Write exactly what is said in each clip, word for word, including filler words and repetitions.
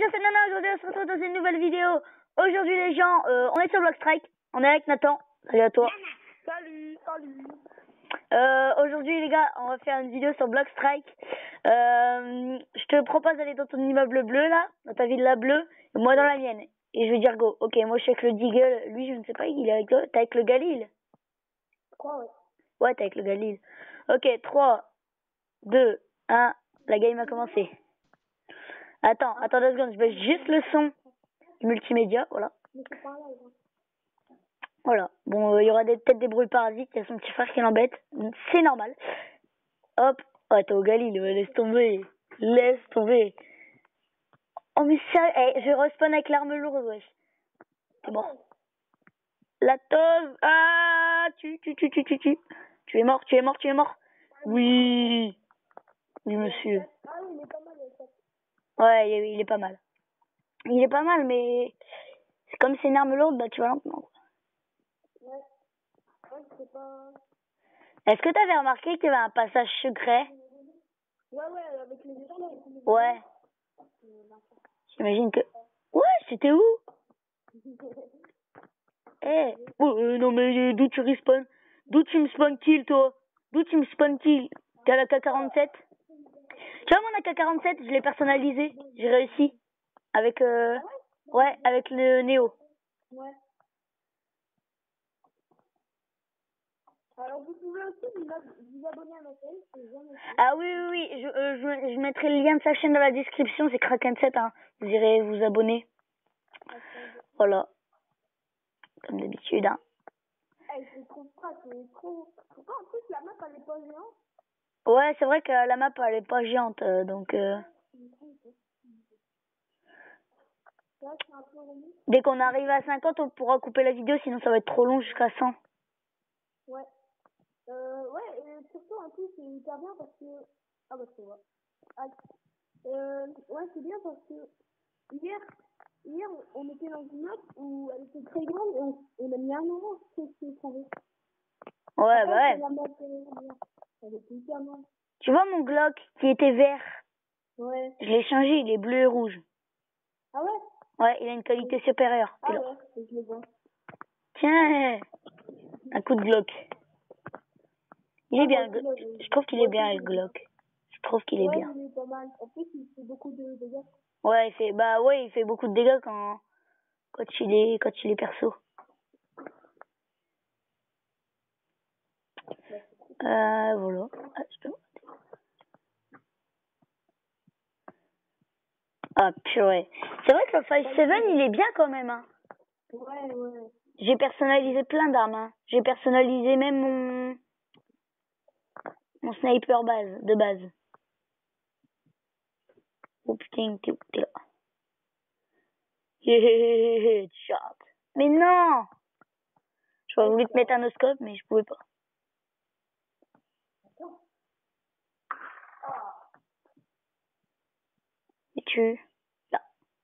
dire c'est Nana, aujourd'hui on se retrouve dans une nouvelle vidéo. Aujourd'hui les gens, euh, on est sur Blockstrike, on est avec Nathan. Salut à toi. Salut, salut. Euh, aujourd'hui les gars, on va faire une vidéo sur Blockstrike. Euh, je te propose d'aller dans ton immeuble bleu là, dans ta villa bleue, et moi dans la mienne. Et je vais dire go. Ok, moi je suis avec le Deagle, lui je ne sais pas, il est avec toi. T'es avec le Galil? Quoi, ouais. Ouais, t'es avec le Galil. Ok, trois, deux, un, la game a commencé. Attends, attends deux secondes, je baisse juste le son du multimédia, voilà. Voilà. Bon, il euh, y aura des, peut-être des bruits parasites, il y a son petit frère qui l'embête. C'est normal. Hop. Oh, t'es au Galil, laisse tomber. Laisse tomber. Oh, mais ça, hey, je respawn avec l'arme lourde, wesh. T'es mort. La tose. Ah, tu, tu, tu, tu, tu, tu. Tu es mort, tu es mort, tu es mort. Oui. Oui, monsieur. Ah oui, il est pas mal, ça. Ouais, il est, il est pas mal. Il est pas mal, mais c'est comme c'est une arme lourde, bah tu vas lentement. Ouais. Ouais, c'est pas... Est-ce que t'avais remarqué qu'il y avait un passage secret? Ouais, ouais, avec les étoiles. Ouais. J'imagine que... Ouais, c'était où? Eh, hey. Oh, euh, non mais d'où tu respawn? D'où tu me spawn kill, toi? D'où tu me spawn kill? T'as la K quarante-sept? Tu vois mon A K quarante-sept, je l'ai personnalisé. J'ai réussi. Avec, euh... ouais, avec le Néo. Ouais. Alors vous pouvez aussi vous, vous abonner à ma chaîne. Ah oui, oui, oui. Je, euh, je, je mettrai le lien de sa chaîne dans la description. C'est Kraken sept, hein. Vous irez vous abonner. Voilà. Comme d'habitude, hein. Eh, c'est trop pas, c'est trop... Pourquoi en plus la map elle est pas géante? Ouais, c'est vrai que la map elle est pas géante, euh, donc... Euh... Dès qu'on arrive à cinquante, on pourra couper la vidéo, sinon ça va être trop long jusqu'à cent. Ouais. Euh, ouais, et surtout en plus c'est hyper bien parce que... Ah bah c'est vrai. Ah, euh, ouais, c'est bien parce que hier, hier on était dans une map où elle était très grande et on, on a mis un euro sur ce qu'on savait. Ouais, Après, bah ouais. la map, euh, elle était hyper grande. Tu vois mon Glock qui était vert? Ouais. Je l'ai changé, il est bleu et rouge. Ah ouais? Ouais, il a une qualité supérieure. Ah ouais, je le vois. Tiens, un coup de Glock. Il est Ah, bien, moi, le... je, je trouve qu'il est bien le je, Glock. Je trouve qu'il est ouais, bien. il est pas mal. En plus, il fait beaucoup de dégâts. Ouais, il fait, bah ouais, il fait beaucoup de dégâts quand, quand il est, quand il est perso. Euh, voilà. Ah, je peux... Ah, purée. C'est vrai que le cinq sept, il est bien quand même, hein. Ouais, ouais. J'ai personnalisé plein d'armes, hein. J'ai personnalisé même mon, mon sniper base, de base. Oh putain, t'es où? T'es là. Headshot. Mais non! J'aurais voulu te mettre un oscope, mais je pouvais pas. Et tu... Là.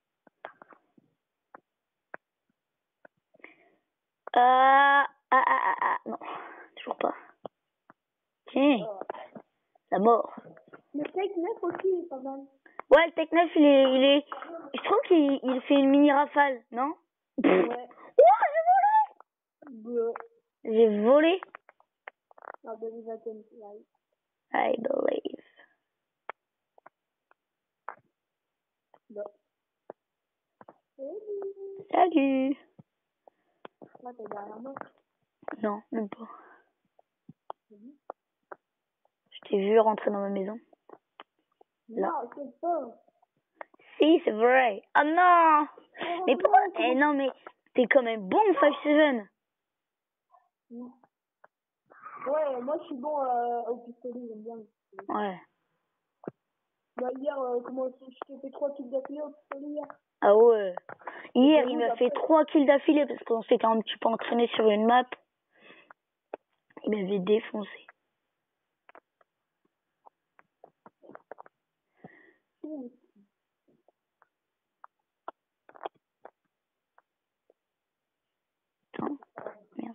Ah, ah, ah, ah, ah, non. Toujours pas. Tiens. La mort. Le Tech neuf aussi est pas mal. Ouais, le Tech neuf, il est, il est... Je trouve qu'il il fait une mini rafale, non? Ouais. Oh, j'ai volé! Bleu. J'ai volé. I believe I can fly. I believe. Bleu. Salut. Là, t'es derrière moi. Non, même pas. Je t'ai vu rentrer dans ma maison. Là. Non, c'est pas. Si, c'est vrai. Ah non! Mais pourquoi? Eh non, mais t'es quand même bon, cinq sept. Ouais, moi je suis bon euh, au pistolet, j'aime bien. Ouais. Bah, hier, euh, comment je t'ai fait trois kills d'affilée au pistolet hier. Ah ouais. Hier, il m'a fait trois kills d'affilée parce qu'on s'était un petit peu entraîné sur une map. Il m'avait défoncé. Mmh. Attends, merde.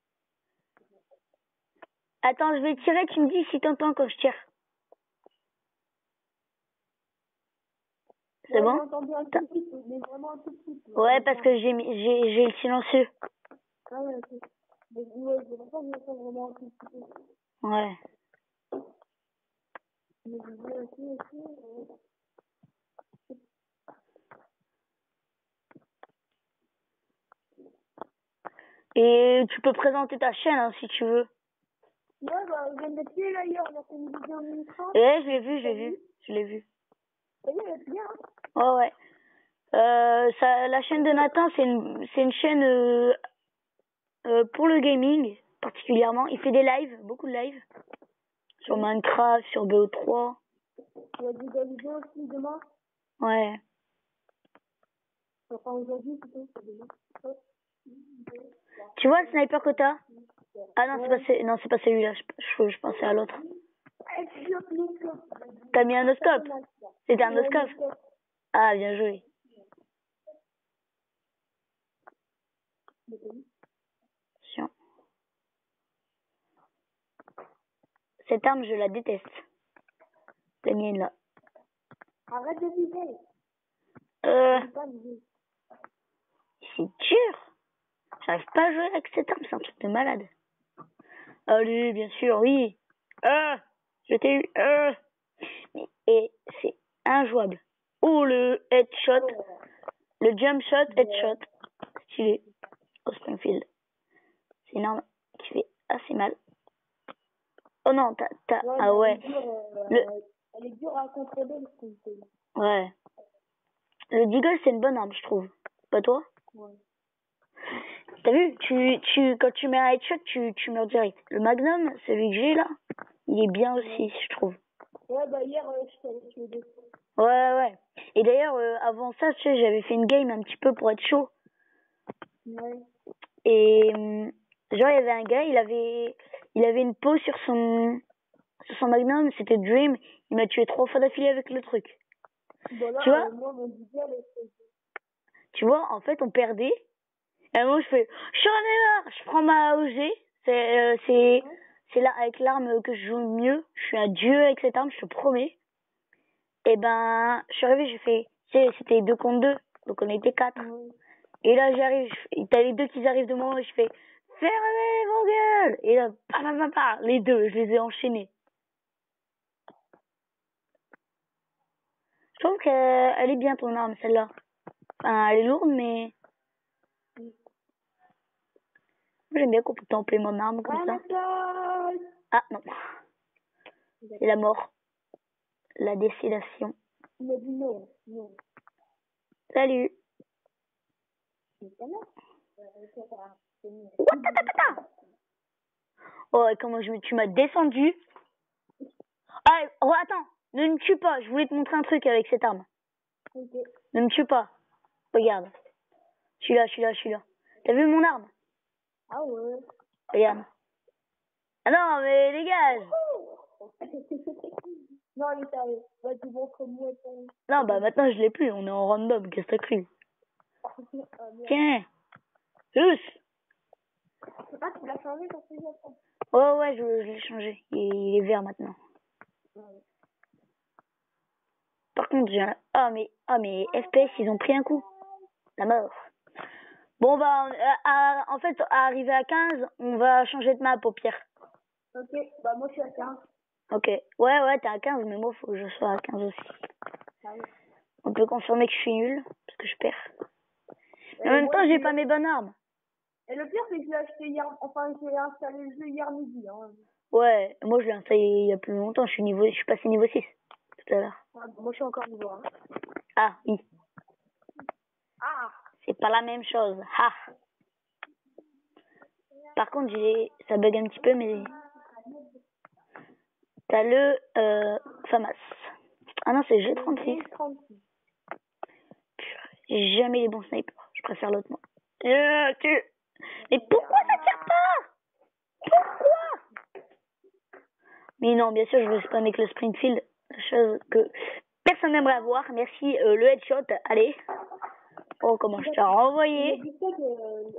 Attends, je vais tirer, tu me dis si t'entends quand je tire. C'est Ouais, bon? j'entends bien un tout petit peu, mais vraiment un tout petit peu. Ouais, parce que j'ai mis- j'ai j'ai le silencieux. Ah ouais, ok. Mais ouais, c'est pour ça que j'entends vraiment un tout petit peu. Ouais. Mais je disais aussi, aussi, euh, Et tu peux présenter ta chaîne hein, si tu veux. ouais, bah, je viens d'être tué là hier, on a fait une vidéo en minute trente. Ouais, je l'ai vu, j'ai vu. Je l'ai vu. Ça y est, elle est bien, hein. Ouais, ouais. Euh, ça, la chaîne de Nathan, c'est une, c'est une chaîne euh, euh, pour le gaming, particulièrement. Il fait des lives, beaucoup de lives. Sur Minecraft, sur B O trois. Il y a des vidéos aussi demain. Ouais. Enfin, aujourd'hui, plutôt, c'est demain. Ouais. Tu vois le sniper que t'as? Ah non, c'est Ouais. pas, ce- non, c'est pas celui-là. Je, je, je pensais à l'autre. Eh, tu veux plus que- T'as mis un no-scope? C'était un Ouais, no-scope? mais c'est- Ah, bien joué. Attention. Cette arme, je la déteste. La mienne, là. Arrête de viser. Euh, C'est pas viser. c'est dur. J'arrive pas à jouer avec cette arme, c'est un truc de malade. Allez, bien sûr, oui. Euh, je t'ai eu. Euh. Et c'est injouable. Oh, le headshot. Le jump shot, headshot. Stylé. Au Springfield. C'est une arme qui fait assez mal. Oh non, t'as, t'as, Ouais, ah mais ouais. elle est dure, euh, Le, elle est dure à contrôler, le Springfield. ouais. Le Deagle, c'est une bonne arme, je trouve. Pas toi? Ouais. T'as vu, tu, tu, quand tu mets un headshot, tu, tu meurs direct. Le Magnum, celui que j'ai là, il est bien aussi, Ouais. je trouve. Ouais, bah hier, euh, je t'avais tué deux fois. Ouais, ouais. Et d'ailleurs, euh, avant ça, tu sais, j'avais fait une game un petit peu pour être chaud. Ouais. Et hum, genre, il y avait un gars, il avait, il avait une peau sur son, sur son Magnum, c'était Dream. Il m'a tué trois fois d'affilée avec le truc. Bon, là, Tu vois, euh, moi, mon budget, elle est tu vois, en fait, on perdait. Et moi, je fais, je suis en erreur, je prends ma A O G. C'est, euh, c'est, c'est là avec l'arme que je joue le mieux. Je suis un dieu avec cette arme, je te promets. Et ben, je suis arrivé, j'ai fait, tu sais, c'était deux contre deux, donc on était quatre. Ouais. Et là, j'arrive, je- t'as les deux qui arrivent de moi, et je fais, fermez vos gueules! Et là, pa, pa, pa, pa, les deux, je les ai enchaînés. Je trouve qu'elle est bien ton arme, celle-là. Enfin, elle est lourde, mais moi, j'aime bien qu'on peut templer mon arme comme ça. Ramassage. Ah, non. C'est la mort. La décédation. Il a dit non, non. Salut. C'est pas mal. Euh, c'est pas- c'est mieux. Ouatatata. Oh, et comment je me, tu m'as descendu. Ah, oh, attends. Ne me tue pas. Je voulais te montrer un truc avec cette arme. Ok. Ne me tue pas. Regarde. Je suis là, je suis là, je suis là. T'as vu mon arme? Ah ouais. Regarde. Ah non, mais dégage. Non, mais sérieux. Bah, tu montres moi ton... Non, bah maintenant je l'ai plus. On est en random. Qu'est-ce que t'as cru? Ah, merde. Tiens. Tous. Ah, tu l'as changé ton sujet. Ouais, ouais, je, je l'ai changé. Il, il est vert maintenant. Ouais. Par contre, j'ai un... Ah, mais, ah, mais F P S, ils ont pris un coup. La mort. Bon, bah, on- à- à- en fait, à arriver à quinze, on va changer de map au pire. Ok, bah moi je suis à quinze. Ok. Ouais, ouais, t'es à quinze, mais moi, faut que je sois à quinze aussi. Ah ouais. On peut confirmer que je suis nul, parce que je perds. Mais Et en même moi, temps, j'ai j'ai- pas mes bonnes armes. Et le pire, c'est que je l'ai acheté hier, enfin, j'ai installé le jeu hier midi, hein. Ouais, moi, je l'ai installé il y a plus longtemps. Je suis niveau, je suis passé niveau six, tout à l'heure. Ah, moi, je suis encore niveau un. Ah, oui. Ah! C'est pas la même chose. Ah. Par contre, j'ai, ça bug un petit peu, mais t'as le, euh, FAMAS. Ah non, c'est G trente-six. G trente-six. J'ai jamais les bons snipers. Je préfère l'autre, moi. Euh, tu... Mais pourquoi ça tire pas? Pourquoi? Mais non, bien sûr, je veux spam avec le Springfield. La chose que personne n'aimerait avoir. Merci, euh, le headshot. Allez. Oh, comment je t'ai Il m'a renvoyé. dit ça que...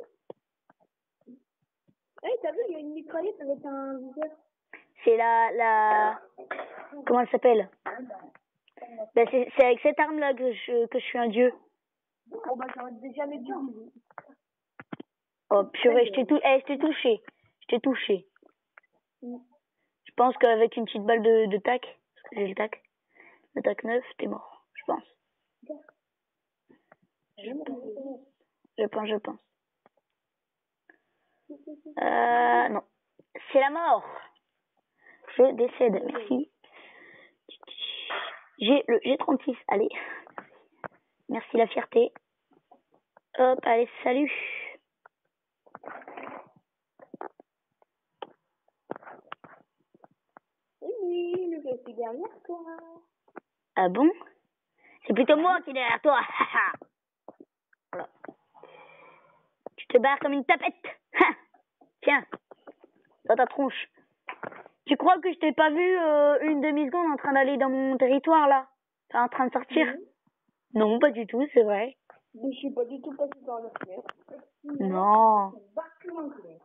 Eh, t'as vu, il y a une mitraillette avec un viseur. C'est la, la, comment elle s'appelle? Ben, c'est c'est avec cette arme-là que je, que je suis un dieu. Oh, bah, j'aurais déjà les dieux. Oh, purée, je t'ai tou eh, je t'ai touché. Je t'ai touché. Mm. Je pense qu'avec une petite balle de, de tac, parce que j'ai le tac, le tac neuf, t'es mort, je pense. Je pense, je pense. Je pense. Euh, non. C'est la mort. Je décède, merci. J'ai le G trente-six, allez. Merci la fierté. Hop, allez, salut. Oui, je suis derrière toi. Ah bon? C'est plutôt moi qui est derrière toi. Voilà. Tu te barres comme une tapette. Tiens, dans ta tronche. Tu crois que je t'ai pas vu euh, une demi-seconde en train d'aller dans mon territoire, là? Enfin, en train de sortir? Oui. Non, pas du tout, c'est vrai. Mais je suis pas du tout passée dans la fenêtre. Non, Vachement clair.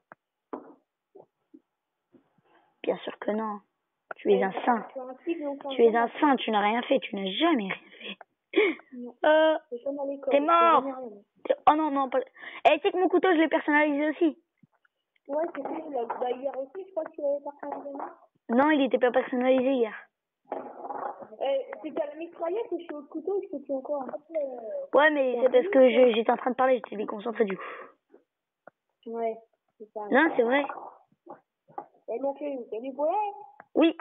bien sûr que non. Tu es un saint. Tu as un tigre, donc Tu es un saint, tu n'as rien fait, tu n'as jamais rien fait. Non. Euh, C'est comme à l'école. t'es je mort. connais rien. T'es- Oh non, non, pas... Eh, tu sais que mon couteau, je l'ai personnalisé aussi. Ouais, c'est vrai, là, bah, hier aussi, je crois que tu l'avais partagé là. Non, il était pas personnalisé hier. Euh, c'était à la mitraillette et je suis au couteau, je sais plus encore. Ouais, mais c'est parce que je- j'étais en train de parler, j'étais déconcentré du coup. Ouais, c'est ça. Non, c'est vrai. Et mon chéri, c'est du poulet? Oui.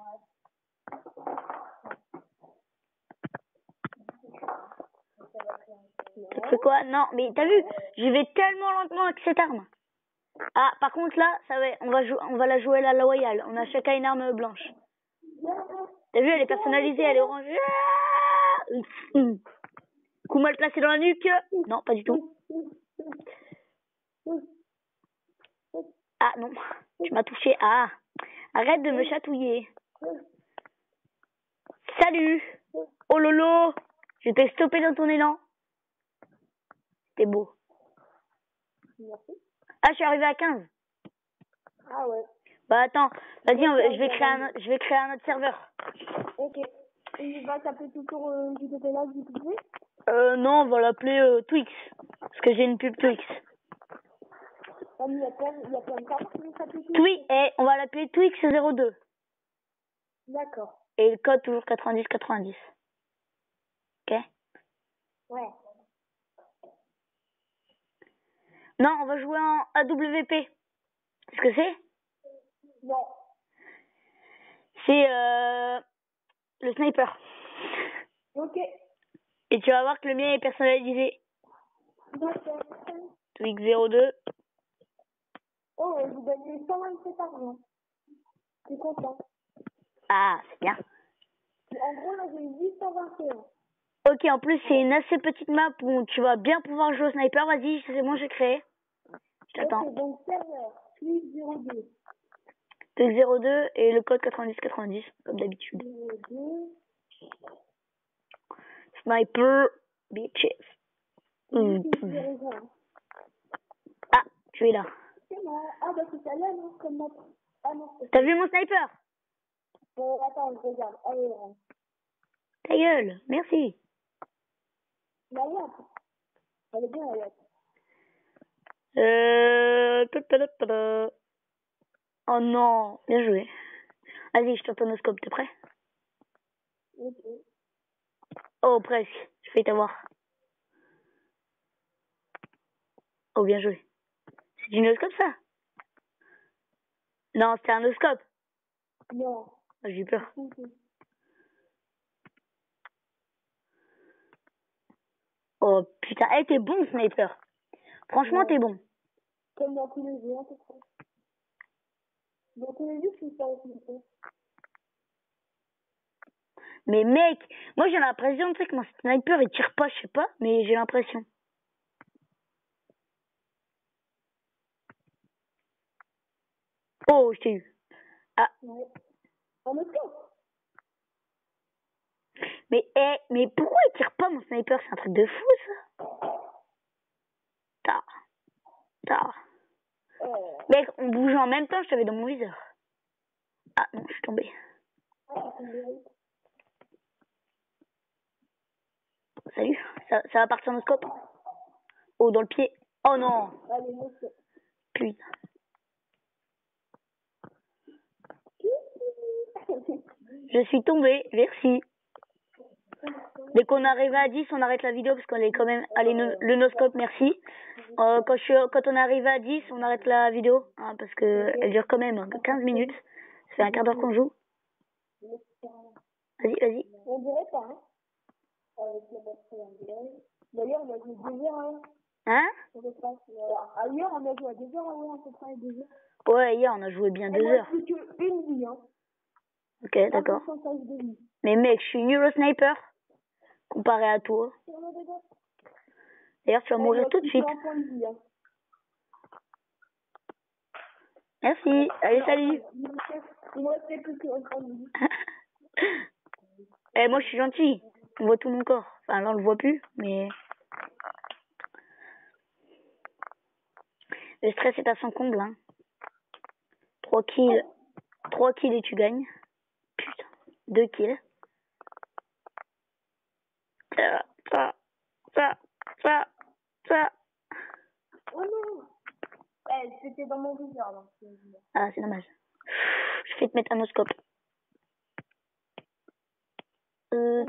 Tu fais quoi? Non, mais t'as vu, je vais tellement lentement avec cette arme. Ah, par contre là, ça va, on va jouer, on va la jouer à la loyale. On a chacun une arme blanche. T'as vu, elle est personnalisée, elle est orange. Ah Hum. Coup mal placé dans la nuque. Non, pas du tout. Ah non, tu m'as touché. Ah, arrête de me chatouiller. Salut. Oh lolo, je t'ai stoppé dans ton élan. C'était beau. Merci. Ah, je suis arrivé à quinze. Ah ouais. Bah attends, vas-y, on va- je vais créer un, je vais créer un autre serveur. Ok. Et il va taper toujours euh, du côté là, du côté? Euh, non, on va l'appeler euh, Twix. Parce que j'ai une pub Twix. Ah, mais il y a plein, il y a plein de cartes qui s'appuient. Twix, et on va l'appeler Twix zéro deux. D'accord. Et le code toujours quatre-vingt-dix quatre-vingt-dix. Ok? Ouais. Non, on va jouer en A W P. Qu'est-ce que c'est? Non. C'est euh, le sniper. Ok. Et tu vas voir que le mien est personnalisé. D'accord. Twix zéro deux. Oh, vous gagnez cent vingt-sept argent. Je suis content. Ah, c'est bien. En gros, là, j'ai eu huit cent vingt et un. Ok, en plus, c'est une assez petite map où tu vas bien pouvoir jouer au sniper. Vas-y, c'est bon, j'ai créé. Je t'attends. Ok, donc serveur, Twix zéro deux. Twix zéro deux et le code quatre-vingt-dix quatre-vingt-dix, comme d'habitude. zéro deux. Sniper, bitches. Mmh. zéro un. Ah, tu es là. C'est moi. Ah, bah, c'est celle-là, non? Comme ma... Ah, non, c'est T'as vu mon sniper? bon, attends, je regarde. Allez, on. Ta gueule, merci. La yacht. Elle est bien, la yacht. Euh... ta-ta-ta-ta. Oh non, bien joué. Vas-y, je t'entends au scope, t'es prêt? Ok. Oh, presque. Je vais t'avoir. Oh, bien joué. C'est une oscope, ça? Non, c'était un oscope. Non. Ah, j'ai eu peur. Ok. Oh, putain. Eh, t'es bon, sniper. Franchement, Ouais. t'es bon. Comme dans tous les jeux, à peu près. Dans tous les jeux, je suis pas au Mais mec, moi j'ai l'impression, tu sais, que mon sniper il tire pas, je sais pas, mais j'ai l'impression. Oh, je t'ai eu. Ah. Ouais. En oscope. Mais, eh, mais pourquoi il tire pas mon sniper? C'est un truc de fou, ça. Ta. Ta. Euh. Mec, on bougeait en même temps, je t'avais dans mon viseur. Ah non, je suis tombée. Ah, c'est tombé. salut. Ça, ça va partir en scope. Oh, dans le pied. Oh non. Allez, monsieur. Putain. Je suis tombé, merci. Dès qu'on arrive à dix, on arrête la vidéo parce qu'on est quand même... Allez, no, le noscope, merci. Euh, quand, je suis, quand on arrive à dix, on arrête la vidéo. Hein, parce que elle dure quand même quinze minutes. Ça fait un quart d'heure qu'on joue. Vas-y, vas-y. On dirait pas, hein. Avec la batterie en direct. D'ailleurs, on a joué deux heures, hein. Hein? Ah, hier, on a joué à deux heures, hein, à peu près deux heures. Ouais, hier, on a joué bien deux heures. plus qu'une vie, hein. Ok, d'accord. Mais mec, je suis une Euro Sniper. Comparé à toi. D'ailleurs, tu vas mourir tout de suite. Merci. Allez, salut. Eh, moi, je suis gentil. On voit tout mon corps. Enfin, là, on le voit plus, mais... Le stress est à son comble, hein. trois kills. trois kills et tu gagnes. Putain. deux kills. Ça, ça, ça, ça, ça. Oh non. Eh, c'était dans mon viseur, donc. Ah, c'est dommage. Je vais te mettre un oscope. Euh...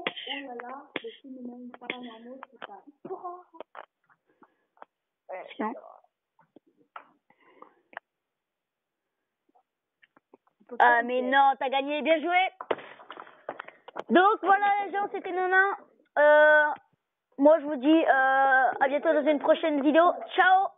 Sinon. Ah, mais non, t'as gagné, bien joué. Donc, voilà, les gens, c'était Nana. Euh, moi, je vous dis euh, à bientôt dans une prochaine vidéo. Ciao.